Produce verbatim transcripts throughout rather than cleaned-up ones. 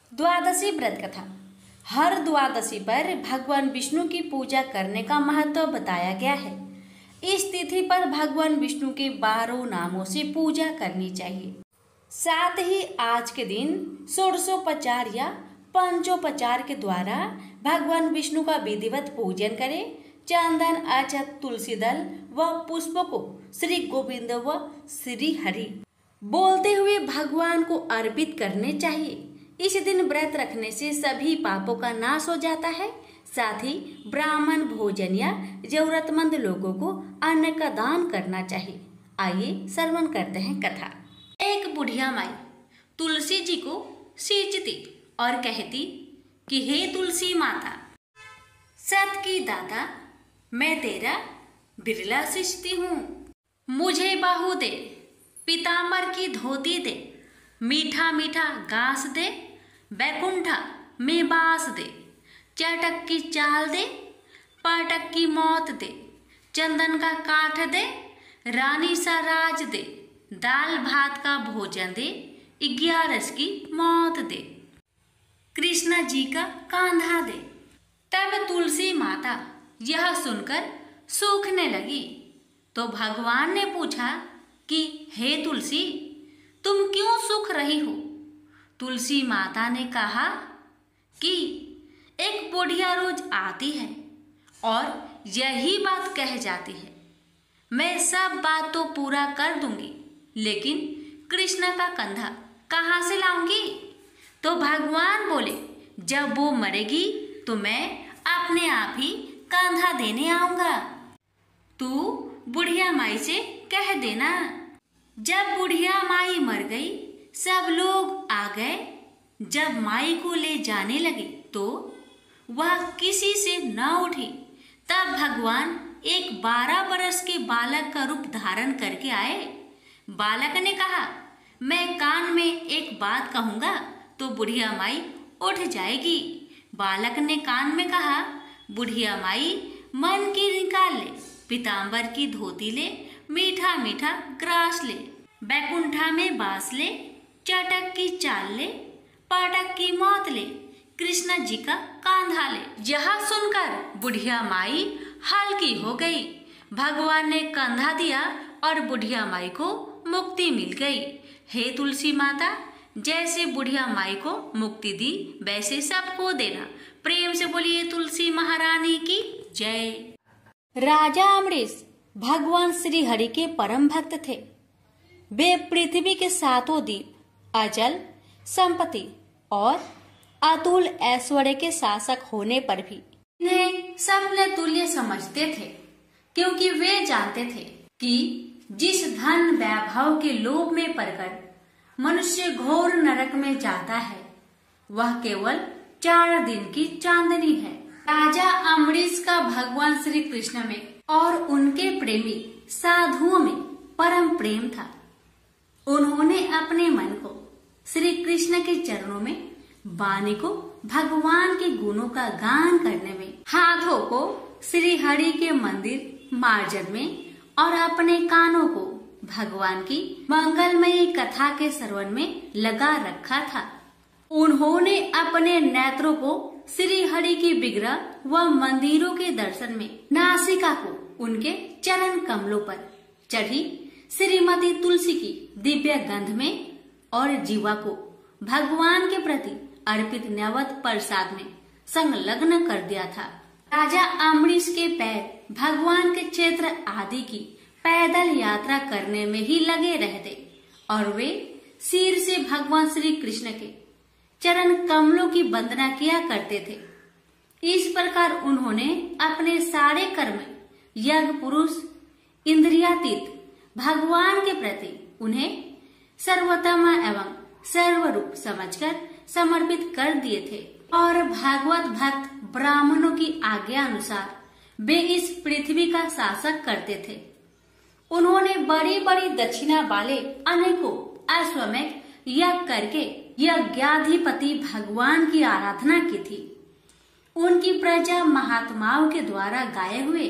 द्वादशी व्रत कथा। हर द्वादशी पर भगवान विष्णु की पूजा करने का महत्व बताया गया है। इस तिथि पर भगवान विष्णु के बारह नामों से पूजा करनी चाहिए। साथ ही आज के दिन षोडशोपचार या पंचोपचार के द्वारा भगवान विष्णु का विधिवत पूजन करें। चंदन, अक्षत, तुलसी दल व पुष्प को श्री गोविंद व श्री हरि बोलते हुए भगवान को अर्पित करने चाहिए। इस दिन व्रत रखने से सभी पापों का नाश हो जाता है। साथ ही ब्राह्मण भोजन या जरूरतमंद लोगों को अन्न का दान करना चाहिए। आइए श्रवण करते हैं कथा। एक बुढ़िया माई तुलसी जी को सींचती और कहती कि हे तुलसी माता, सत की दाता, मैं तेरा बिरला सींचती हूँ। मुझे बाहु दे, पीताम्बर की धोती दे, मीठा मीठा घास दे, बैकुंठा में बास दे, चटक की चाल दे, पाटक की मौत दे, चंदन का काठ दे, रानी सा राज दे, दाल भात का भोजन दे, ग्यारस की मौत दे, कृष्णा जी का कांधा दे। तब तुलसी माता यह सुनकर सूखने लगी तो भगवान ने पूछा कि हे तुलसी, तुम क्यों सूख रही हो? तुलसी माता ने कहा कि एक बुढ़िया रोज आती है और यही बात कह जाती है, मैं सब बात तो पूरा कर दूंगी, लेकिन कृष्ण का कंधा कहाँ से लाऊंगी? तो भगवान बोले, जब वो मरेगी तो मैं अपने आप ही कंधा देने आऊंगा। तू बुढ़िया माई से कह देना। जब बुढ़िया माई मर गई, सब लोग आ गए। जब माई को ले जाने लगे तो वह किसी से न उठी। तब भगवान एक बारह बरस के बालक का रूप धारण करके आए। बालक ने कहा, मैं कान में एक बात कहूँगा तो बुढ़िया माई उठ जाएगी। बालक ने कान में कहा, बुढ़िया माई मन की निकाल ले, पीताम्बर की धोती ले, मीठा मीठा ग्रास ले, बैकुंठा में बास ले, चटक की चाल ले, पाटक की मौत ले, कृष्ण जी का कांधा ले। यह सुनकर बुढ़िया माई हल्की हो गई। भगवान ने कंधा दिया और बुढ़िया माई को मुक्ति मिल गई। हे तुलसी माता, जैसे बुढ़िया माई को मुक्ति दी वैसे सबको देना। प्रेम से बोलिए तुलसी महारानी की जय। राजा अमरीश भगवान श्री हरि के परम भक्त थे। वे पृथ्वी के सातों द्वीप, अचल संपत्ति और अतुल ऐश्वर्य के शासक होने पर भी इन्हें सपने तुल्य समझते थे, क्योंकि वे जानते थे कि जिस धन वैभव के लोभ में पड़कर मनुष्य घोर नरक में जाता है, वह केवल चार दिन की चांदनी है। राजा अमरीश का भगवान श्री कृष्ण में और उनके प्रेमी साधुओं में परम प्रेम था। उन्होंने अपने मन को श्री कृष्ण के चरणों में, वाणी को भगवान के गुणों का गान करने में, हाथों को श्री हरि के मंदिर मार्जन में और अपने कानों को भगवान की मंगलमयी कथा के श्रवण में लगा रखा था। उन्होंने अपने नेत्रों को श्री हरि के विग्रह व मंदिरों के दर्शन में, नासिका को उनके चरण कमलों पर चढ़ी श्रीमती तुलसी की दिव्य गंध में और जीवा को भगवान के प्रति अर्पित नैवेद्य प्रसाद में संलग्न कर दिया था। राजा अमरीश के पैर भगवान के क्षेत्र आदि की पैदल यात्रा करने में ही लगे रहते और वे सिर से भगवान श्री कृष्ण के चरण कमलों की वंदना किया करते थे। इस प्रकार उन्होंने अपने सारे कर्म यज्ञ पुरुष इंद्रियातीत भगवान के प्रति उन्हें सर्वोत्तम एवं सर्वरूप समझकर समर्पित कर दिए थे और भागवत भक्त ब्राह्मणों की आज्ञा अनुसार वे इस पृथ्वी का शासक करते थे। उन्होंने बड़ी बड़ी दक्षिणा वाले अनेकों अश्वमेध यज्ञ करके यज्ञाधिपति भगवान की आराधना की थी। उनकी प्रजा महात्माओं के द्वारा गाए हुए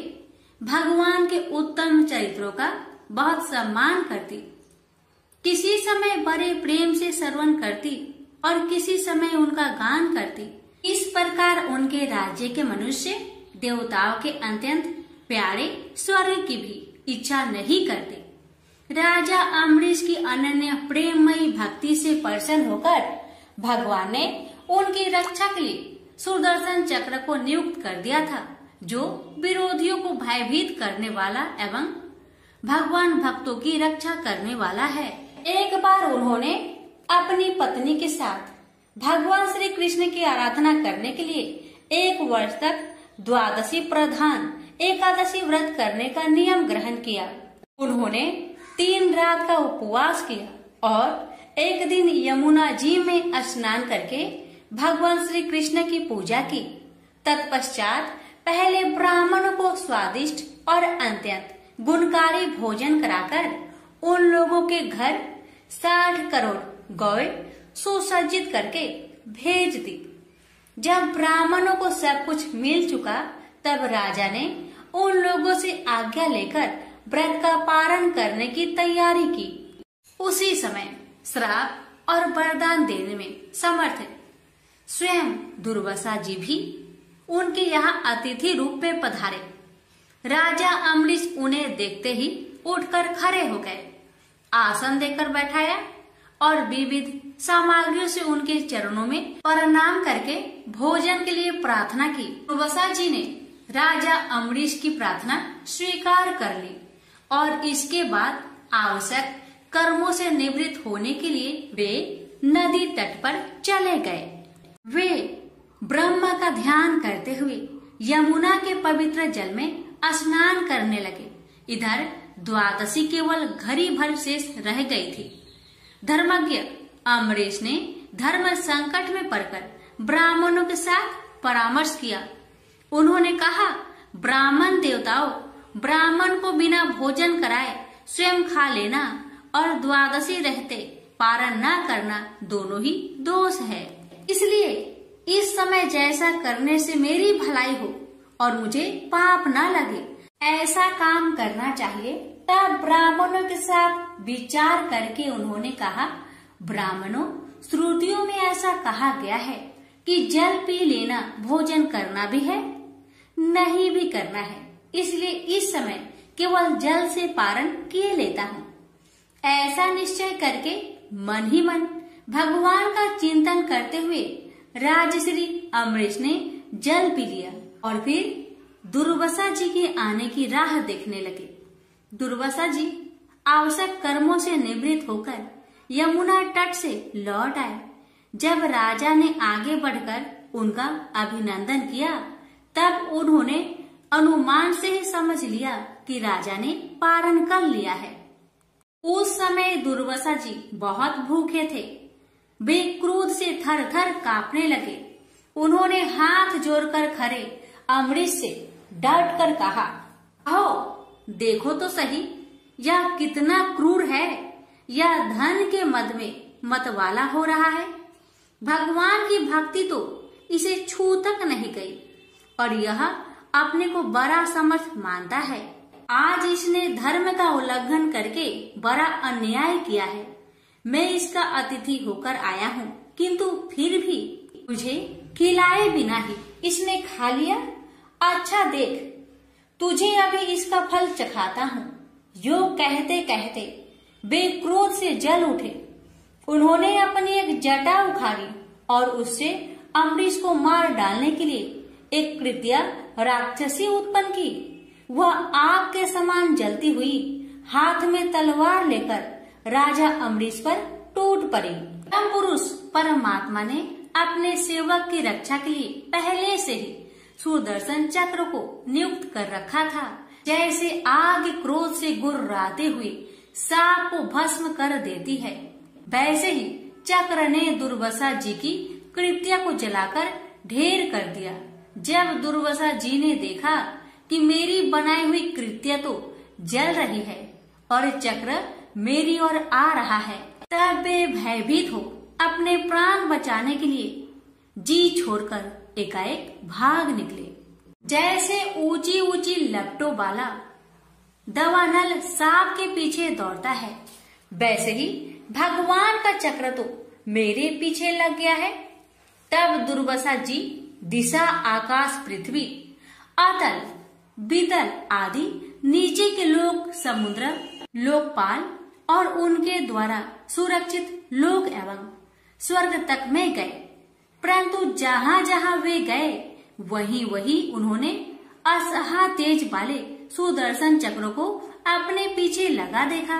भगवान के उत्तम चरित्रों का बहुत सम्मान करती, किसी समय बड़े प्रेम से श्रवण करती और किसी समय उनका गान करती। इस प्रकार उनके राज्य के मनुष्य देवताओं के अत्यंत प्यारे स्वर्ग की भी इच्छा नहीं करते। राजा अम्बरीश की अनन्य प्रेममयी भक्ति से प्रसन्न होकर भगवान ने उनकी रक्षा के लिए सुदर्शन चक्र को नियुक्त कर दिया था, जो विरोधियों को भयभीत करने वाला एवं भगवान भक्तों की रक्षा करने वाला है। एक बार उन्होंने अपनी पत्नी के साथ भगवान श्री कृष्ण की आराधना करने के लिए एक वर्ष तक द्वादशी प्रधान एकादशी व्रत करने का नियम ग्रहण किया। उन्होंने तीन रात का उपवास किया और एक दिन यमुना जी में स्नान करके भगवान श्री कृष्ण की पूजा की। तत्पश्चात पहले ब्राह्मणों को स्वादिष्ट और अत्यंत गुणकारी भोजन कराकर उन लोगों के घर साठ करोड़ गौए सुसज्जित करके भेज दी। जब ब्राह्मणों को सब कुछ मिल चुका, तब राजा ने उन लोगों से आज्ञा लेकर व्रत का पारण करने की तैयारी की। उसी समय श्राप और वरदान देने में समर्थ स्वयं दुर्वासा जी भी उनके यहाँ अतिथि रूप में पधारे। राजा अम्बरीश उन्हें देखते ही उठकर खड़े हो गए, आसन देकर बैठाया और विविध सामग्रियों से उनके चरणों में प्रणाम करके भोजन के लिए प्रार्थना की। दुर्वासा जी ने राजा अम्बरीश की प्रार्थना स्वीकार कर ली और इसके बाद आवश्यक कर्मों से निवृत्त होने के लिए वे नदी तट पर चले गए। वे ब्रह्मा का ध्यान करते हुए यमुना के पवित्र जल में स्नान करने लगे। इधर द्वादशी केवल घड़ी भर शेष रह गई थी। धर्मज्ञ अम्बरीश ने धर्म संकट में पड़कर ब्राह्मणों के साथ परामर्श किया। उन्होंने कहा, ब्राह्मण देवताओं, ब्राह्मण को बिना भोजन कराए स्वयं खा लेना और द्वादशी रहते पारण न करना दोनों ही दोष है। इसलिए इस समय जैसा करने से मेरी भलाई हो और मुझे पाप न लगे, ऐसा काम करना चाहिए। तब ब्राह्मणों के साथ विचार करके उन्होंने कहा, ब्राह्मणों, श्रुतियों में ऐसा कहा गया है कि जल पी लेना भोजन करना भी है, नहीं भी करना है। इसलिए इस समय केवल जल से पारण किए लेता हूँ। ऐसा निश्चय करके मन ही मन भगवान का चिंतन करते हुए राजश्री अम्बरीश ने जल पी लिया और फिर दुर्वासा जी के आने की राह देखने लगे। दुर्वासा जी आवश्यक कर्मों से निवृत्त होकर यमुना तट से लौट आए। जब राजा ने आगे बढ़कर उनका अभिनंदन किया, तब उन्होंने अनुमान से ही समझ लिया कि राजा ने पारण कर लिया है। उस समय दुर्वासा जी बहुत भूखे थे। वे क्रोध से थर थर कांपने लगे। उन्होंने हाथ जोड़कर खड़े अम्बरीश से डट कर कहा, आओ देखो तो सही, यह कितना क्रूर है। यह धन के मद में मतवाला हो रहा है। भगवान की भक्ति तो इसे छू तक नहीं गई और यह अपने को बड़ा समर्थ मानता है। आज इसने धर्म का उल्लंघन करके बड़ा अन्याय किया है। मैं इसका अतिथि होकर आया हूँ, किंतु फिर भी मुझे खिलाए बिना ही इसने खा लिया। अच्छा देख, तुझे अभी इसका फल चखाता हूँ। यो कहते कहते वे क्रोध से जल उठे। उन्होंने अपनी एक जटा उखाड़ी और उससे अम्बरीश को मार डालने के लिए एक कृत्या राक्षसी उत्पन्न की। वह आग के समान जलती हुई हाथ में तलवार लेकर राजा अम्बरीश पर टूट पड़ी। परम पुरुष परमात्मा ने अपने सेवक की रक्षा के लिए पहले से ही सुदर्शन चक्र को नियुक्त कर रखा था। जैसे आग क्रोध से गुर्राते हुए सांप को भस्म कर देती है, वैसे ही चक्र ने दुर्वासा जी की कृत्या को जलाकर ढेर कर दिया। जब दुर्वासा जी ने देखा कि मेरी बनाई हुई कृत्या तो जल रही है और चक्र मेरी ओर आ रहा है, तब वे भयभीत हो अपने प्राण बचाने के लिए जी छोड़कर एकाएक भाग निकले। जैसे ऊंची ऊंची लपटों वाला दवानल सांप के पीछे दौड़ता है, वैसे ही भगवान का चक्र तो मेरे पीछे लग गया है। तब दुर्वासा जी दिशा, आकाश, पृथ्वी, अतल, वितल आदि नीचे के लोक, समुद्र, लोकपाल और उनके द्वारा सुरक्षित लोक एवं स्वर्ग तक में गए। परंतु जहाँ जहाँ वे गए वहीं वहीं उन्होंने असहा तेज वाले सुदर्शन चक्र को अपने पीछे लगा देखा।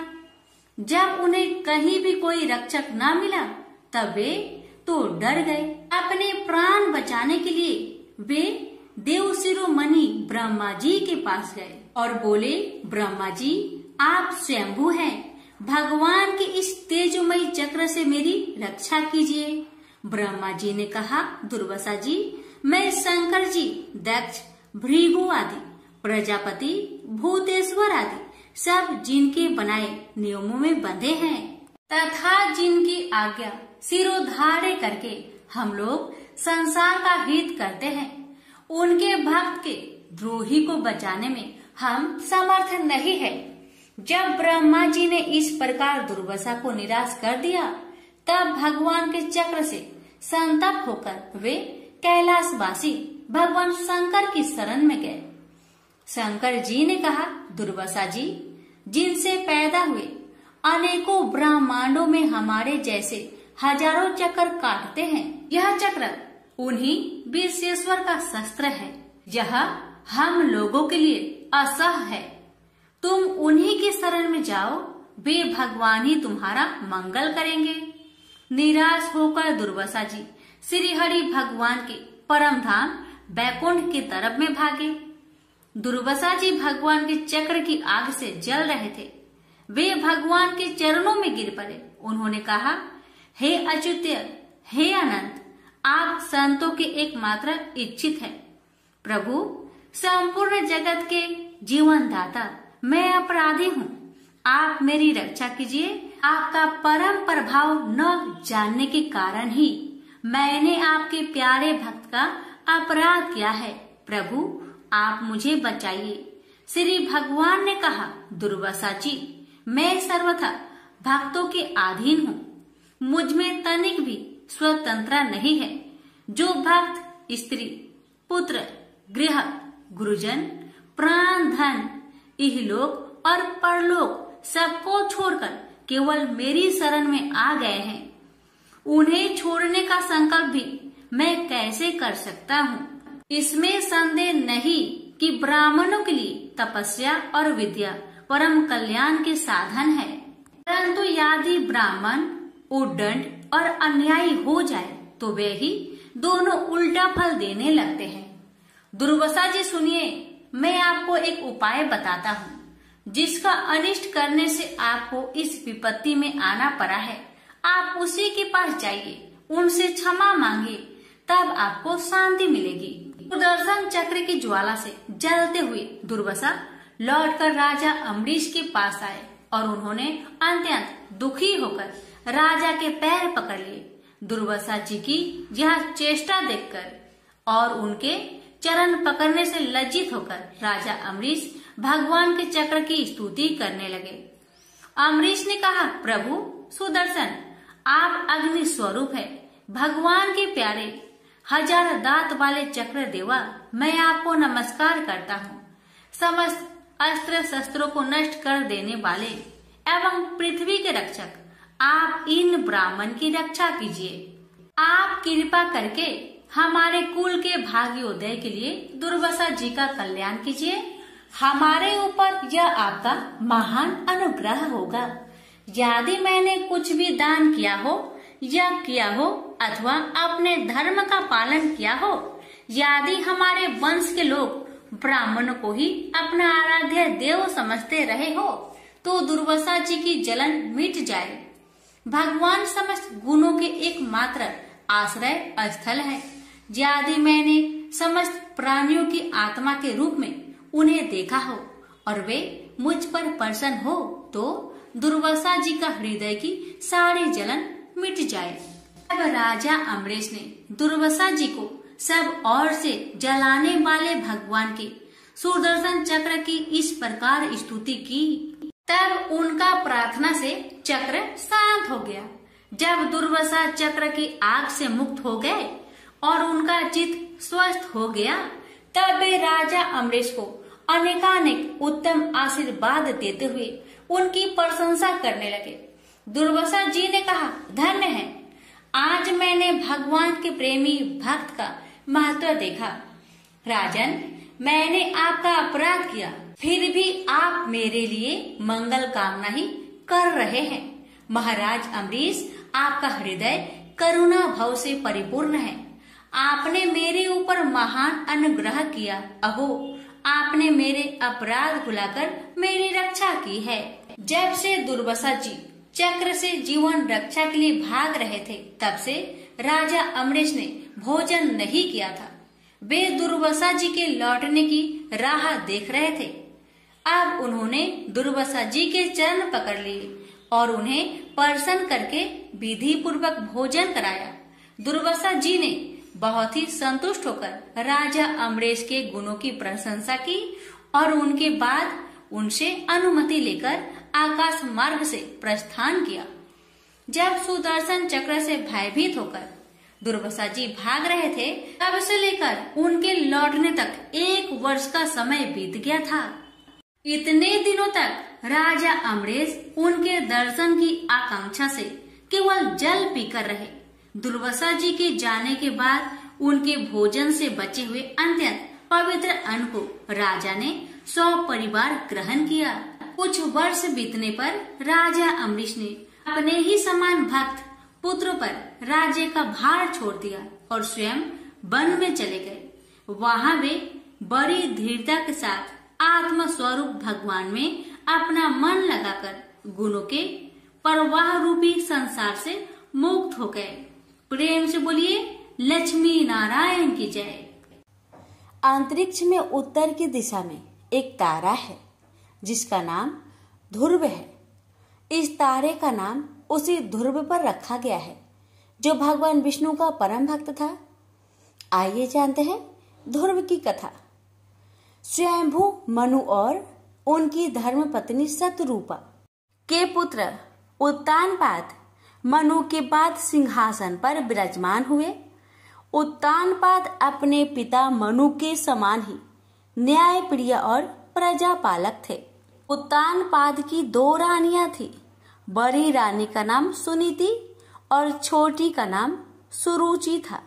जब उन्हें कहीं भी कोई रक्षक न मिला तब वे तो डर गए। अपने प्राण बचाने के लिए वे देव शिरोमणि ब्रह्मा जी के पास गए और बोले, ब्रह्मा जी आप स्वयंभू हैं, भगवान के इस तेजोमयी चक्र से मेरी रक्षा कीजिए। ब्रह्मा जी ने कहा, दुर्वासा जी मैं शंकर जी, दक्ष, भृगु आदि, प्रजापति, भूतेश्वर आदि सब जिनके बनाए नियमों में बंधे हैं तथा जिनकी आज्ञा सिरोधार्य करके हम लोग संसार का हित करते हैं, उनके भक्त के द्रोही को बचाने में हम समर्थ नहीं है। जब ब्रह्मा जी ने इस प्रकार दुर्वासा को निराश कर दिया तब भगवान के चक्र से संतप्त होकर वे कैलाशवासी भगवान शंकर की शरण में गए। शंकर जी ने कहा, दुर्वासा जी जिनसे पैदा हुए अनेकों ब्रह्मांडों में हमारे जैसे हजारों चक्र काटते हैं, यह चक्र उन्हीं विश्वेश्वर का शस्त्र है। यह हम लोगों के लिए असह है। तुम उन्हीं की शरण में जाओ, वे भगवान ही तुम्हारा मंगल करेंगे। निराश होकर दुर्वासा जी श्री हरि भगवान के परम धाम बैकुंठ की तरफ में भागे। दुर्वासा जी भगवान के चक्र की आग से जल रहे थे। वे भगवान के चरणों में गिर पड़े। उन्होंने कहा, हे अच्युत, हे अनंत, आप संतों के एकमात्र इच्छित हैं। प्रभु, संपूर्ण जगत के जीवन दाता, मैं अपराधी हूँ, आप मेरी रक्षा कीजिए। आपका परम प्रभाव न जानने के कारण ही मैंने आपके प्यारे भक्त का अपराध किया है। प्रभु, आप मुझे बचाइए। श्री भगवान ने कहा, दुर्वासा जी मैं सर्वथा भक्तों के अधीन हूँ, मुझ में तनिक भी स्वतंत्रता नहीं है। जो भक्त स्त्री, पुत्र, गृह, गुरुजन, प्राण, धन, इहलोक और परलोक सबको छोड़कर केवल मेरी शरण में आ गए हैं, उन्हें छोड़ने का संकल्प भी मैं कैसे कर सकता हूँ। इसमें संदेह नहीं कि ब्राह्मणों के लिए तपस्या और विद्या परम कल्याण के साधन है, परंतु यदि ब्राह्मण उद्दंड और अन्यायी हो जाए तो वे ही दोनों उल्टा फल देने लगते हैं। दुर्वासा जी सुनिए, मैं आपको एक उपाय बताता हूँ जिसका अनिष्ट करने से आपको इस विपत्ति में आना पड़ा है। आप उसी के पास जाइए, उनसे क्षमा मांगिए, तब आपको शांति मिलेगी। सुदर्शन चक्र की ज्वाला से जलते हुए दुर्वासा लौटकर राजा अम्बरीश के पास आए और उन्होंने अत्यंत दुखी होकर राजा के पैर पकड़ लिए। दुर्वासा जी की यह चेष्टा देखकर और उनके चरण पकड़ने से लज्जित होकर राजा अम्बरीश भगवान के चक्र की स्तुति करने लगे। अम्बरीश ने कहा, प्रभु सुदर्शन, आप अग्नि स्वरूप है, भगवान के प्यारे हजार दांत वाले चक्र देवा, मैं आपको नमस्कार करता हूँ। समस्त अस्त्र शस्त्रों को नष्ट कर देने वाले एवं पृथ्वी के रक्षक, आप इन ब्राह्मण की रक्षा कीजिए। आप कृपा करके हमारे कुल के भाग्योदय के लिए दुर्वासा जी का कल्याण कीजिए। हमारे ऊपर यह आपका महान अनुग्रह होगा। यदि मैंने कुछ भी दान किया हो या किया हो अथवा अपने धर्म का पालन किया हो, यदि हमारे वंश के लोग ब्राह्मणों को ही अपना आराध्य देव समझते रहे हो तो दुर्वासा जी की जलन मिट जाए। भगवान समस्त गुणों के एकमात्र आश्रय स्थल है। यदि मैंने समस्त प्राणियों की आत्मा के रूप में उन्हें देखा हो और वे मुझ पर प्रसन्न हो तो दुर्वासा जी का हृदय की सारी जलन मिट जाए। अब राजा अम्बरीश ने दुर्वासा जी को सब ओर से जलाने वाले भगवान के सुदर्शन चक्र की इस प्रकार स्तुति की। तब उनका प्रार्थना से चक्र शांत हो गया। जब दुर्वासा चक्र की आग से मुक्त हो गए और उनका चित्त स्वस्थ हो गया, तब वे राजा अम्बरीश को अनेकानेक उत्तम आशीर्वाद देते हुए उनकी प्रशंसा करने लगे। दुर्वासा जी ने कहा, धन्य है, आज मैंने भगवान के प्रेमी भक्त का महत्व देखा। राजन, मैंने आपका अपराध किया, फिर भी आप मेरे लिए मंगल कामना ही कर रहे हैं। महाराज अम्बरीश, आपका हृदय करुणा भाव से परिपूर्ण है। आपने मेरे ऊपर महान अनुग्रह किया। अहो, आपने मेरे अपराध भुलाकर मेरी रक्षा की है। जब से दुर्वासा जी चक्र से जीवन रक्षा के लिए भाग रहे थे, तब से राजा अम्बरीश ने भोजन नहीं किया था। वे दुर्वासा जी के लौटने की राह देख रहे थे। अब उन्होंने दुर्वासा जी के चरण पकड़ लिए और उन्हें प्रसन्न करके विधि पूर्वक भोजन कराया। दुर्वासा जी ने बहुत ही संतुष्ट होकर राजा अम्बरीश के गुणों की प्रशंसा की और उनके बाद उनसे अनुमति लेकर आकाश मार्ग से प्रस्थान किया। जब सुदर्शन चक्र से भयभीत होकर दुर्वासा जी भाग रहे थे, तब से लेकर उनके लौटने तक एक वर्ष का समय बीत गया था। इतने दिनों तक राजा अम्बरीश उनके दर्शन की आकांक्षा से केवल जल पीकर रहे। दुर्वासा जी के जाने के बाद उनके भोजन से बचे हुए अत्यंत पवित्र अन्न को राजा ने सौ परिवार ग्रहण किया। कुछ वर्ष बीतने पर राजा अम्बरीश ने अपने ही समान भक्त पुत्र पर राज्य का भार छोड़ दिया और स्वयं वन में चले गए। वहाँ वे बड़ी धीरता के साथ आत्म स्वरूप भगवान में अपना मन लगाकर गुणों के प्रवाह रूपी संसार से मुक्त हो गए। प्रेम से बोलिए लक्ष्मी नारायण की जय। अंतरिक्ष में उत्तर की दिशा में एक तारा है जिसका नाम ध्रुव है। इस तारे का नाम उसी ध्रुव पर रखा गया है जो भगवान विष्णु का परम भक्त था। आइए जानते हैं ध्रुव की कथा। स्वयंभू मनु और उनकी धर्म पत्नी शतरूपा के पुत्र उत्तानपाद मनु के बाद सिंहासन पर विराजमान हुए। उत्तानपाद अपने पिता मनु के समान ही न्यायप्रिय और प्रजापालक थे। उत्तानपाद की दो रानियां थी। बड़ी रानी का नाम सुनीति और छोटी का नाम सुरुचि था।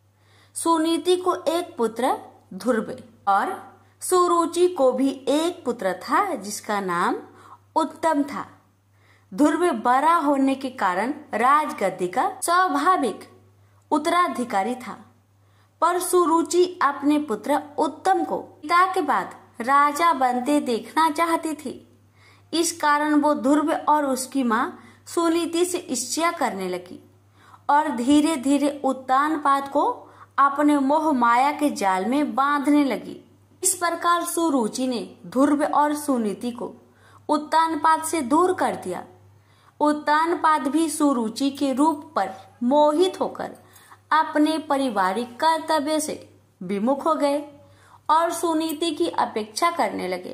सुनीति को एक पुत्र ध्रुव और सुरुचि को भी एक पुत्र था जिसका नाम उत्तम था। ध्रुव बड़ा होने के कारण राजगद्दी का स्वाभाविक उत्तराधिकारी था, पर सुरुचि अपने पुत्र उत्तम को पिता के बाद राजा बनते देखना चाहती थी। इस कारण वो ध्रुव और उसकी माँ सुनीति से ईर्ष्या करने लगी और धीरे धीरे उत्तानपाद को अपने मोह माया के जाल में बांधने लगी। इस प्रकार सुरुचि ने ध्रुव और सुनीति को उत्तानपाद से दूर कर दिया। उत्तानपाद भी सुरुचि के रूप पर मोहित होकर अपने पारिवारिक कर्तव्य से विमुख हो गए और सुनीति की अपेक्षा करने लगे।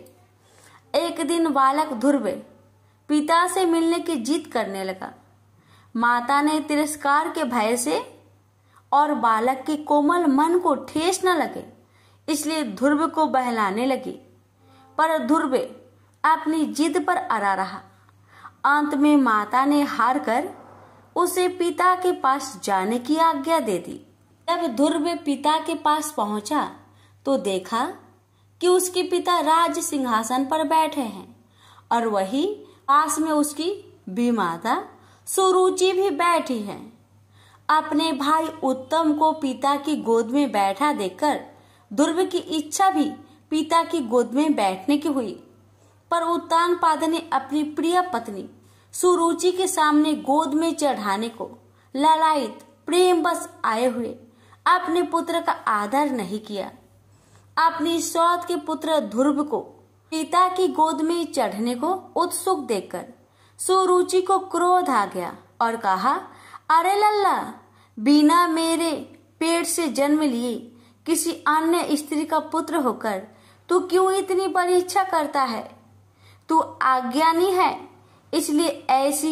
एक दिन बालक ध्रुव पिता से मिलने की जिद करने लगा। माता ने तिरस्कार के भय से और बालक के कोमल मन को ठेस न लगे इसलिए ध्रुव को बहलाने लगी, पर ध्रुव अपनी जिद पर अड़ा रहा। अंत में माता ने हार कर उसे पिता के पास जाने की आज्ञा दे दी। जब ध्रुव पिता के पास पहुंचा तो देखा कि उसके पिता राज सिंहासन पर बैठे हैं और वही पास में उसकी भी माता सुरुचि भी बैठी है। अपने भाई उत्तम को पिता की गोद में बैठा देखकर ध्रुव की इच्छा भी पिता की गोद में बैठने की हुई, पर उत्तानपाद ने अपनी प्रिय पत्नी सुरुचि के सामने गोद में चढ़ाने को लालायित प्रेम बस आए हुए अपने पुत्र का आदर नहीं किया। अपनी सौत के पुत्र ध्रुव को पिता की गोद में चढ़ने को उत्सुक देखकर सुरुचि को क्रोध आ गया और कहा, अरे लल्ला, बिना मेरे पेट से जन्म लिए किसी अन्य स्त्री का पुत्र होकर तू क्यों इतनी बड़ी इच्छा करता है? तू अज्ञानी है, इसलिए ऐसी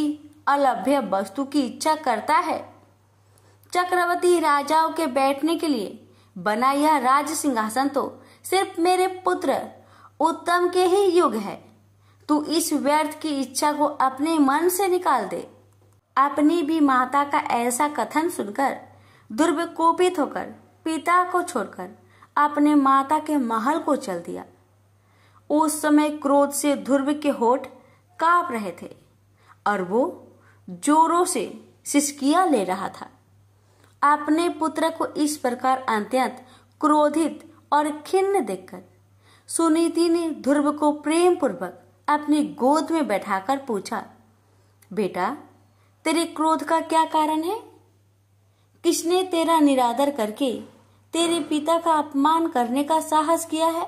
अलभ्य वस्तु की इच्छा करता है? चक्रवर्ती राजाओं के बैठने के लिए बना यह राज सिंहासन तो सिर्फ मेरे पुत्र उत्तम के ही युग है। तू इस व्यर्थ की इच्छा को अपने मन से निकाल दे। अपनी भी माता का ऐसा कथन सुनकर ध्रुव कोपित होकर पिता को छोड़कर अपने माता के महल को चल दिया। उस समय क्रोध से ध्रुव के होठ कांप रहे थे और वो जोरों से सिसकियां ले रहा था। अपने पुत्र को इस प्रकार अत्यंत क्रोधित और खिन्न देखकर सुनीति ने ध्रुव को प्रेम पूर्वक अपनी गोद में बैठाकर पूछा, बेटा, तेरे क्रोध का क्या कारण है? किसने तेरा निरादर करके तेरे पिता का अपमान करने का साहस किया है?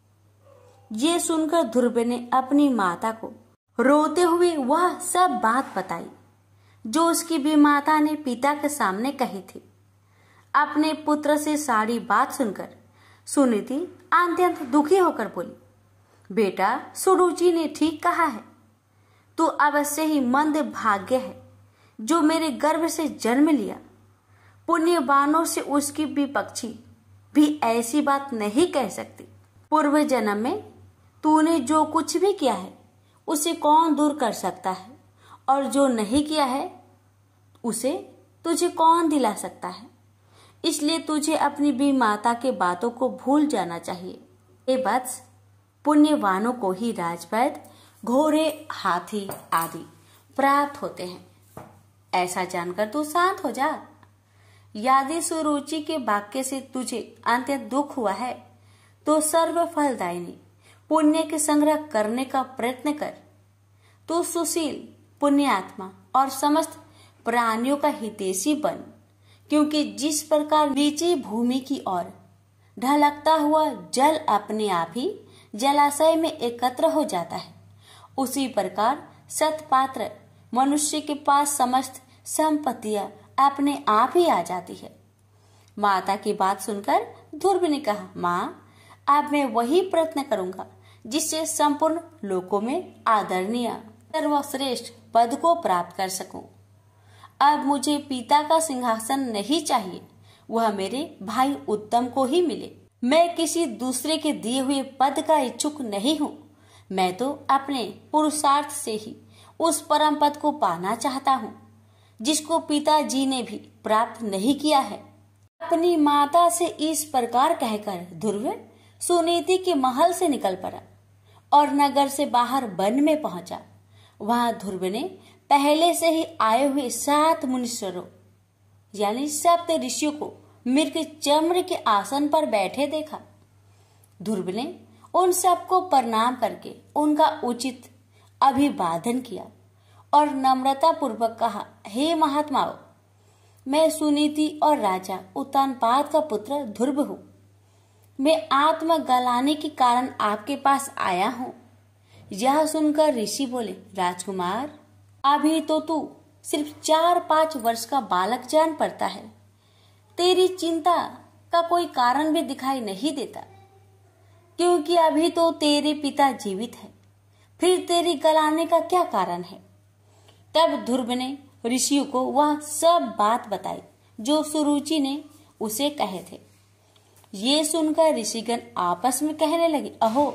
ये सुनकर ध्रुव ने अपनी माता को रोते हुए वह सब बात बताई जो उसकी भी माता ने पिता के सामने कही थी। अपने पुत्र से सारी बात सुनकर सुनीति अत्यंत दुखी होकर बोली, बेटा, सुरुचि ने ठीक कहा है। तू अवश्य ही मंद भाग्य है जो मेरे गर्भ से जन्म लिया। पुण्यवानों से उसकी विपक्षी भी ऐसी बात नहीं कह सकती। पूर्व जन्म में तूने जो कुछ भी किया है उसे कौन दूर कर सकता है, और जो नहीं किया है उसे तुझे कौन दिला सकता है। इसलिए तुझे अपनी भी माता के बातों को भूल जाना चाहिए। ये वत्स, पुण्यवानों को ही राजपद, घोड़े, हाथी आदि प्राप्त होते हैं। ऐसा जानकर तू शांत हो जा। यदि सुरुचि के वाक्य से तुझे अत्यंत दुख हुआ है तो सर्व फलदायिनी पुण्य के संग्रह करने का प्रयत्न कर। तू सुशील, पुण्यात्मा और समस्त प्राणियों का हितैषी बन, क्योंकि जिस प्रकार नीची भूमि की ओर ढलकता हुआ जल अपने आप ही जलाशय में एकत्र हो जाता है, उसी प्रकार सत्पात्र मनुष्य के पास समस्त संपत्तियां अपने आप ही आ जाती है। माता की बात सुनकर ध्रुव ने कहा, माँ, अब मैं वही प्रयत्न करूंगा जिससे संपूर्ण लोकों में आदरणीय सर्वश्रेष्ठ पद को प्राप्त कर सकूं। अब मुझे पिता का सिंहासन नहीं चाहिए, वह मेरे भाई उत्तम को ही मिले। मैं किसी दूसरे के दिए हुए पद का इच्छुक नहीं हूँ। मैं तो अपने पुरुषार्थ से ही उस परम पद को पाना चाहता हूँ जिसको पिताजी ने भी प्राप्त नहीं किया है। अपनी माता से इस प्रकार कहकर ध्रुव सुनीति के महल से निकल पड़ा और नगर से बाहर वन में पहुंचा। वहां ध्रुव ने पहले से ही आए हुए सात मुनीश्वरों यानी सप्त ऋषियों को मृग चम्र के आसन पर बैठे देखा। ध्रुव ने उन सबको प्रणाम करके उनका उचित अभिवादन किया और नम्रता पूर्वक कहा, हे महात्माओं, मैं सुनीति और राजा उत्तानपाद का पुत्र ध्रुव हूँ। मैं आत्मा गलाने के कारण आपके पास आया हूँ। यह सुनकर ऋषि बोले, राजकुमार, अभी तो तू सिर्फ चार पांच वर्ष का बालक जान पड़ता है। तेरी चिंता का कोई कारण भी दिखाई नहीं देता, क्योंकि अभी तो तेरे पिता जीवित है। फिर तेरी गलाने का क्या कारण है? तब ध्रुव ने ऋषियों को वह सब बात बताई जो सुरुचि ने उसे कहे थे। ये सुनकर ऋषिगण आपस में कहने लगे, अहो,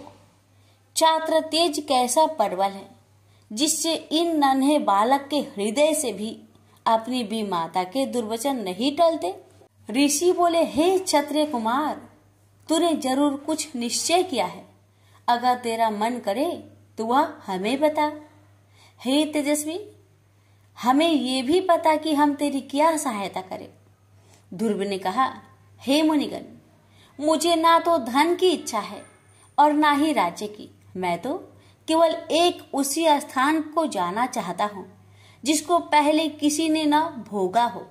छात्र तेज कैसा परवल है जिससे इन नन्हे बालक के हृदय से भी अपनी भी माता के दुर्वचन नहीं टलते। ऋषि बोले, हे क्षत्रिय कुमार, तूने जरूर कुछ निश्चय किया है। अगर तेरा मन करे तो वह हमें बता। हे तेजस्वी, हमें ये भी पता कि हम तेरी क्या सहायता करें। ध्रुव ने कहा, हे मुनिगण, मुझे ना तो धन की इच्छा है और ना ही राज्य की। मैं तो केवल एक उसी स्थान को जाना चाहता हूँ जिसको पहले किसी ने न भोगा हो।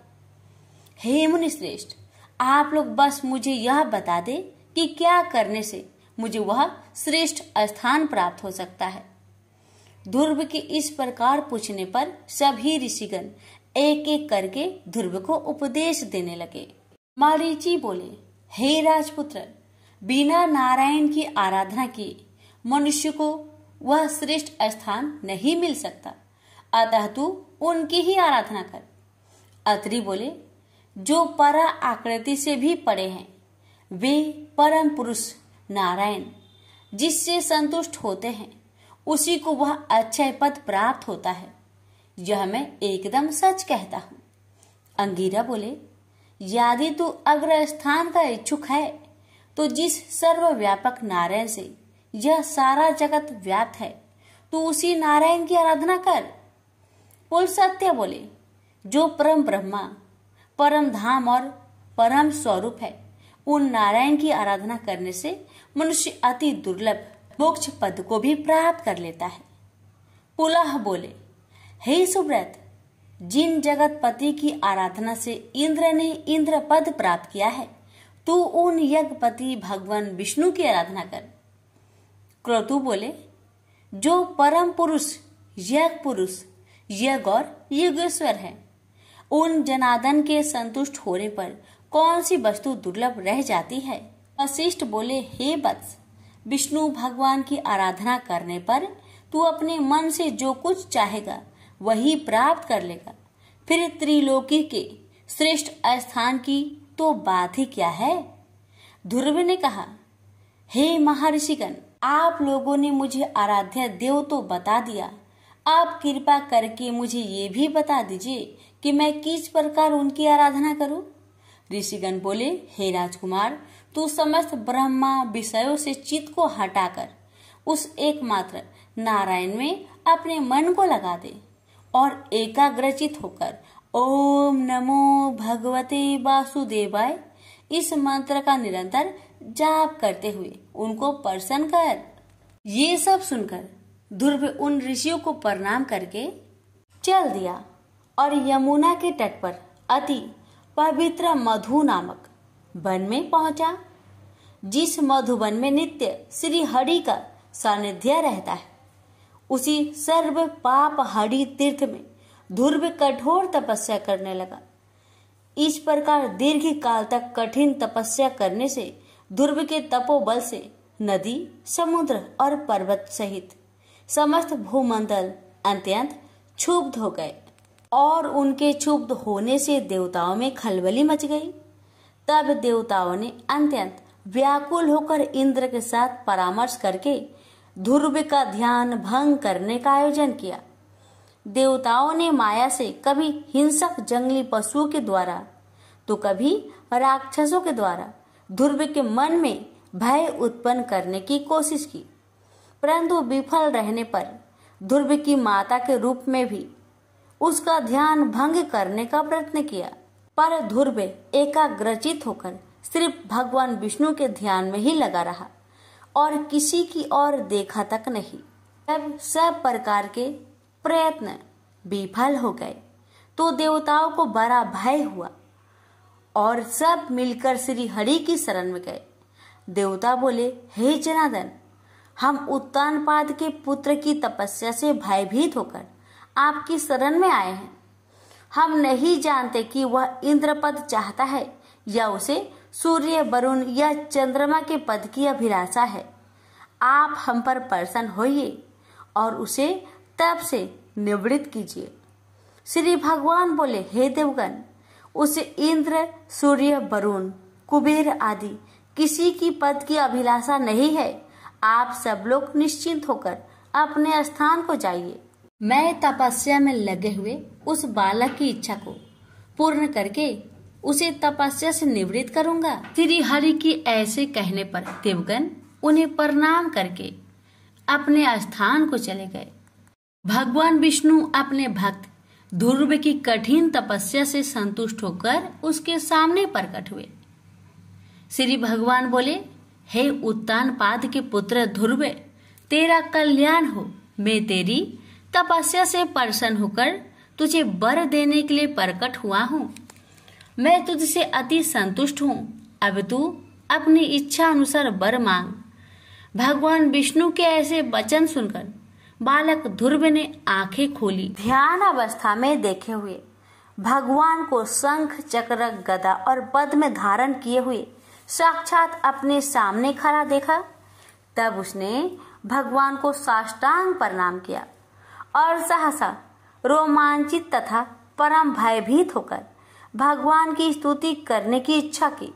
हे मुनि श्रेष्ठ, आप लोग बस मुझे यह बता दे कि क्या करने से मुझे वह श्रेष्ठ स्थान प्राप्त हो सकता है। ध्रुव के इस प्रकार पूछने पर सभी ऋषिगण एक एक करके ध्रुव को उपदेश देने लगे। मरीचि बोले, हे राजपुत्र, बिना नारायण की आराधना किए मनुष्य को वह श्रेष्ठ स्थान नहीं मिल सकता। अतः तू उनकी ही आराधना कर। अत्रि बोले, जो पर आकृति से भी परे हैं वे परम पुरुष नारायण जिससे संतुष्ट होते हैं उसी को वह अक्षय पद प्राप्त होता है। यह मैं एकदम सच कहता हूँ। अंगिरा बोले, यदि तू अग्र स्थान का इच्छुक है तो जिस सर्वव्यापक नारायण से यह सारा जगत व्याप्त है तू उसी नारायण की आराधना कर। पुलस्त्य बोले, जो परम ब्रह्मा परम धाम और परम स्वरूप है उन नारायण की आराधना करने से मनुष्य अति दुर्लभ मोक्ष पद को भी प्राप्त कर लेता है। पुलह बोले, हे सुव्रत, जिन जगत पति की आराधना से इंद्र ने इंद्र पद प्राप्त किया है तू उन यज्ञपति भगवान विष्णु की आराधना कर। क्रतु बोले, जो परम पुरुष यज्ञ पुरुष यज्ञ और युगेश्वर है उन जनार्दन के संतुष्ट होने पर कौन सी वस्तु दुर्लभ रह जाती है। वशिष्ठ बोले, हे वत्स, विष्णु भगवान की आराधना करने पर तू अपने मन से जो कुछ चाहेगा वही प्राप्त कर लेगा। फिर त्रिलोकी के श्रेष्ठ स्थान की तो बात ही क्या है। ध्रुव ने कहा, हे महर्षिगण, आप लोगों ने मुझे आराध्य देव तो बता दिया, आप कृपा करके मुझे ये भी बता दीजिए कि मैं किस प्रकार उनकी आराधना करूं। ऋषिगण बोले, हे राजकुमार, तू समस्त ब्रह्मा विषयों से चित्त को हटाकर उस एकमात्र नारायण में अपने मन को लगा दे और एकाग्रचित होकर ओम नमो भगवते वासुदेवाय इस मंत्र का निरंतर जाप करते हुए उनको प्रसन्न कर। ये सब सुनकर ध्रुव उन ऋषियों को प्रणाम करके चल दिया और यमुना के तट पर अति पवित्र मधु नामक वन में पहुंचा। जिस मधुवन में नित्य श्री हरि का सानिध्य रहता है उसी सर्व पाप हरि तीर्थ में ध्रुव कठोर तपस्या करने लगा। इस प्रकार दीर्घ काल तक कठिन तपस्या करने से ध्रुव के तपोबल से नदी समुद्र और पर्वत सहित समस्त भूमंडल अत्यंत क्षुब्ध हो गए और उनके क्षुब्ध होने से देवताओं में खलबली मच गई। तब देवताओं ने अत्यंत व्याकुल होकर इंद्र के साथ परामर्श करके ध्रुव का ध्यान भंग करने का आयोजन किया। देवताओं ने माया से कभी हिंसक जंगली पशुओं के द्वारा तो कभी राक्षसों के द्वारा ध्रुव के मन में भय उत्पन्न करने की कोशिश की, परंतु विफल रहने पर ध्रुव की माता के रूप में भी उसका ध्यान भंग करने का प्रयत्न किया। पर ध्रुव एकाग्रचित होकर सिर्फ भगवान विष्णु के ध्यान में ही लगा रहा और किसी की ओर देखा तक नहीं। जब सब प्रकार के प्रयत्न विफल हो गए तो देवताओं को बड़ा भय हुआ और सब मिलकर श्री हरि की शरण में गए। देवता बोले, हे जनार्दन, हम उत्तानपाद के पुत्र की तपस्या से भयभीत होकर आपकी शरण में आए हैं। हम नहीं जानते कि वह इंद्रपद चाहता है या उसे सूर्य वरुण या चंद्रमा के पद की अभिलाषा है। आप हम पर प्रसन्न होइए और उसे तप से निवृत्त कीजिए। श्री भगवान बोले, हे देवगण, उसे इंद्र सूर्य वरुण कुबेर आदि किसी की पद की अभिलाषा नहीं है। आप सब लोग निश्चिंत होकर अपने स्थान को जाइए। मैं तपस्या में लगे हुए उस बालक की इच्छा को पूर्ण करके उसे तपस्या से निवृत्त करूंगा। श्री हरि की ऐसे कहने पर देवगण उन्हें प्रणाम करके अपने स्थान को चले गए। भगवान विष्णु अपने भक्त ध्रुव की कठिन तपस्या से संतुष्ट होकर उसके सामने प्रकट हुए। श्री भगवान बोले, हे उत्तानपाद के पुत्र ध्रुव, तेरा कल्याण हो। मैं तेरी तपस्या से प्रसन्न होकर तुझे वर देने के लिए प्रकट हुआ हूँ। मैं तुझसे अति संतुष्ट हूँ। अब तू अपनी इच्छा अनुसार वर मांग। भगवान विष्णु के ऐसे वचन सुनकर बालक ध्रुव ने आंखें खोली। ध्यान अवस्था में देखे हुए भगवान को शंख चक्र गदा और पद्म धारण किए हुए साक्षात अपने सामने खड़ा देखा। तब उसने भगवान को साष्टांग प्रणाम किया और सहसा रोमांचित तथा परम भयभीत होकर भगवान की स्तुति करने की इच्छा की,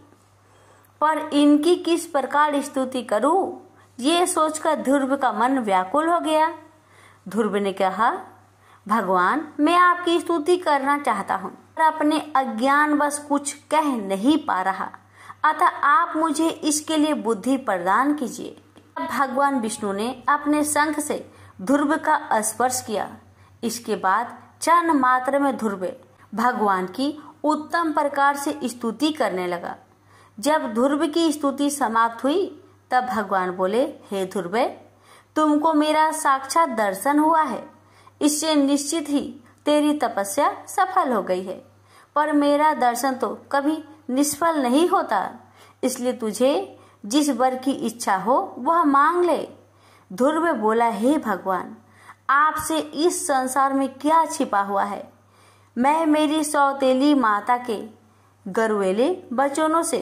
पर इनकी किस प्रकार स्तुति करूं, ये सोचकर ध्रुव का मन व्याकुल हो गया। ध्रुव ने कहा, भगवान, मैं आपकी स्तुति करना चाहता हूँ पर अपने अज्ञान बस कुछ कह नहीं पा रहा, अतः आप मुझे इसके लिए बुद्धि प्रदान कीजिए। भगवान विष्णु ने अपने शंख से ध्रुव का स्पर्श किया। इसके बाद क्षण मात्र में ध्रुव भगवान की उत्तम प्रकार से स्तुति करने लगा। जब ध्रुव की स्तुति समाप्त हुई तब भगवान बोले, हे ध्रुव, तुमको मेरा साक्षात दर्शन हुआ है, इससे निश्चित ही तेरी तपस्या सफल हो गई है। पर मेरा दर्शन तो कभी निष्फल नहीं होता, इसलिए तुझे जिस वर की इच्छा हो वह मांग ले। ध्रुव बोला, हे भगवान, आपसे इस संसार में क्या छिपा हुआ है। मैं मेरी सौतेली माता के गरुएले बचनों से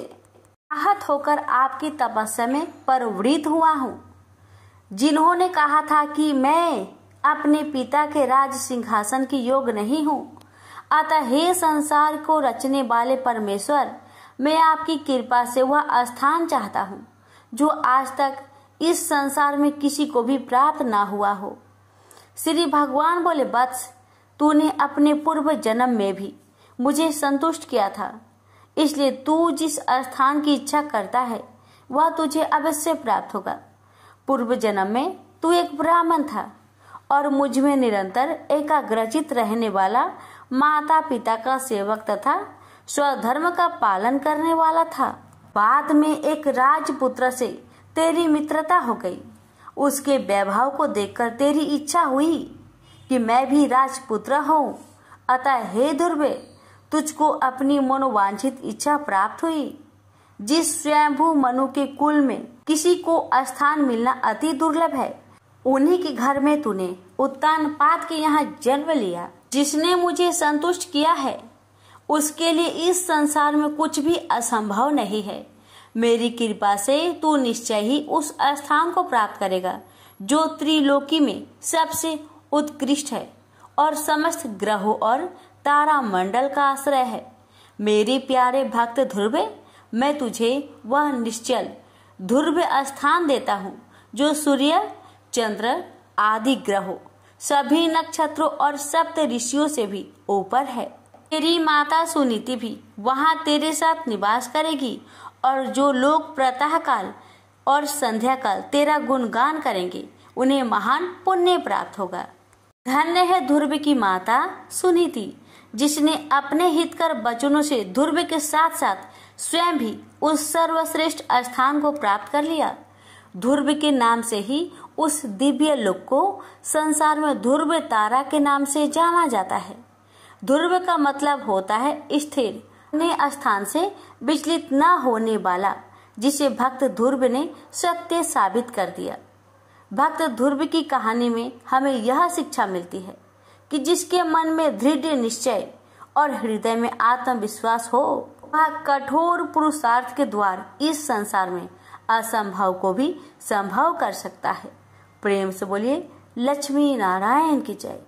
आहत होकर आपकी तपस्या में प्रवृत्त हुआ हूँ, जिन्होंने कहा था कि मैं अपने पिता के राज सिंहासन की योग्य नहीं हूँ। अतः हे संसार को रचने वाले परमेश्वर, मैं आपकी कृपा से वह स्थान चाहता हूँ जो आज तक इस संसार में किसी को भी प्राप्त ना हुआ हो। श्री भगवान बोले, वत्स, तूने अपने पूर्व जन्म में भी मुझे संतुष्ट किया था, इसलिए तू जिस स्थान की इच्छा करता है वह तुझे अवश्य प्राप्त होगा। पूर्व जन्म में तू एक ब्राह्मण था और मुझ में निरंतर एकाग्रचित रहने वाला माता पिता का सेवक तथा स्वधर्म का पालन करने वाला था। बाद में एक राजपुत्र से तेरी मित्रता हो गई। उसके वैभव को देखकर तेरी इच्छा हुई कि मैं भी राजपुत्र हूँ। अतः हे ध्रुव, तुझको अपनी मनोवांछित इच्छा प्राप्त हुई। जिस स्वयंभू मनु के कुल में किसी को स्थान मिलना अति दुर्लभ है, उन्हीं के घर में तूने उत्तानपाद के यहाँ जन्म लिया। जिसने मुझे संतुष्ट किया है उसके लिए इस संसार में कुछ भी असंभव नहीं है। मेरी कृपा से तू निश्चय ही उस स्थान को प्राप्त करेगा जो त्रिलोकी में सबसे उत्कृष्ट है और समस्त ग्रहों और तारा मंडल का आश्रय है। मेरे प्यारे भक्त ध्रुव, मैं तुझे वह निश्चल ध्रुव स्थान देता हूँ जो सूर्य, चंद्र आदि ग्रहों, सभी नक्षत्रों और सप्त ऋषियों से भी ऊपर है। तेरी माता सुनीति भी वहाँ तेरे साथ निवास करेगी और जो लोग प्रातः काल और संध्या काल तेरा गुणगान करेंगे उन्हें महान पुण्य प्राप्त होगा। धन्य है ध्रुव की माता सुनीति, जिसने अपने हितकर वचनों से ध्रुव के साथ साथ स्वयं भी उस सर्वश्रेष्ठ स्थान को प्राप्त कर लिया। ध्रुव के नाम से ही उस दिव्य लोक को संसार में ध्रुव तारा के नाम से जाना जाता है। ध्रुव का मतलब होता है स्थिर, अपने स्थान से विचलित न होने वाला, जिसे भक्त ध्रुव ने सत्य साबित कर दिया। भक्त ध्रुव की कहानी में हमें यह शिक्षा मिलती है कि जिसके मन में दृढ़ निश्चय और हृदय में आत्मविश्वास हो, वह कठोर पुरुषार्थ के द्वार इस संसार में असंभव को भी संभव कर सकता है। प्रेम से बोलिए लक्ष्मी नारायण की जय।